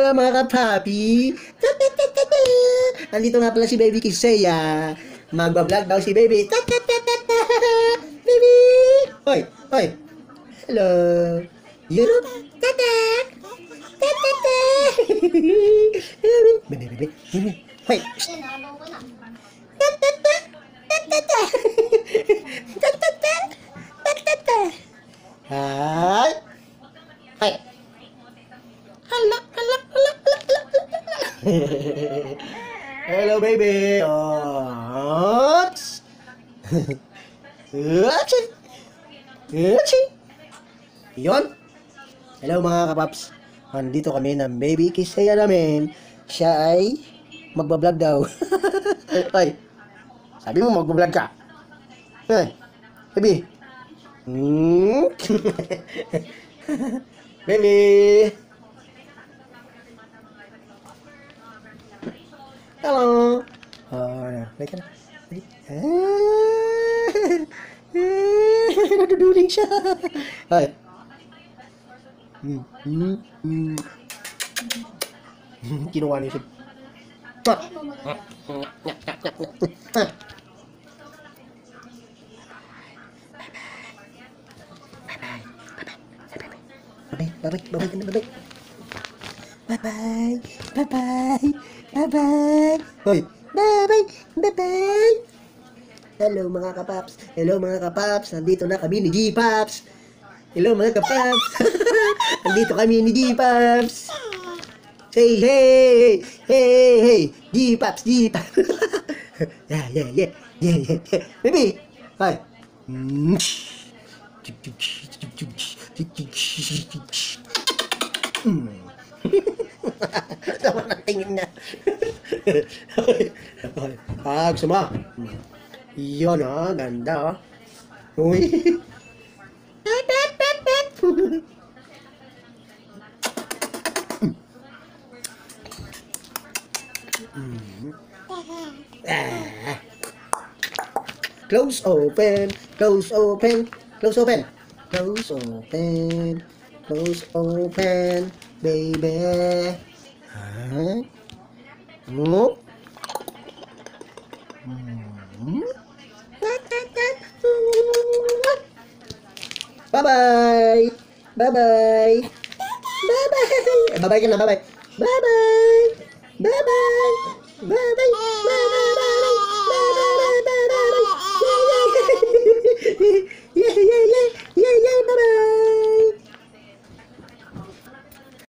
mga kapapi. Andito nga pala si Baby Kisseya. Magbablog daw si Baby. Baby! Hoy! Hoy! Hello! You know? Baby, baby, baby. Hoy! Hi! Hoy! Hala, hala, hala, hala, hala. Hello, baby. Oops. Oops. Oops. Yun. Hello, mga kapaps. Nandito kami ng Baby Kisseya namin. Siya ay magbablog daw. Ay, sabi mo magbablog ka. Hey, baby. Baby. Hello. Like ka na. Naduduling siya. Ay. Kinuha niya siya. Bye-bye. Bye-bye ka na, bye-bye. Bye-bye. Bye-bye. Bye-bye. Hoy. Bye-bye. Bye-bye. Hello mga kapaps. Hello mga kapaps. Nandito na kami ni G-Paps. Hello mga kapaps. Nandito kami ni G-Paps. Say hey. Hey, hey. G-Paps, G-Paps. Yeah, yeah, yeah. Yeah, yeah, yeah. Baby. Hi. Sama na tingin na. Gusto mo? Yun ganda Uy. Close open, close open, close open, close open, close open, baby. No? Bye-bye. Bye-bye. Bye-bye. Bye-bye ka na, bye-bye. Bye-bye.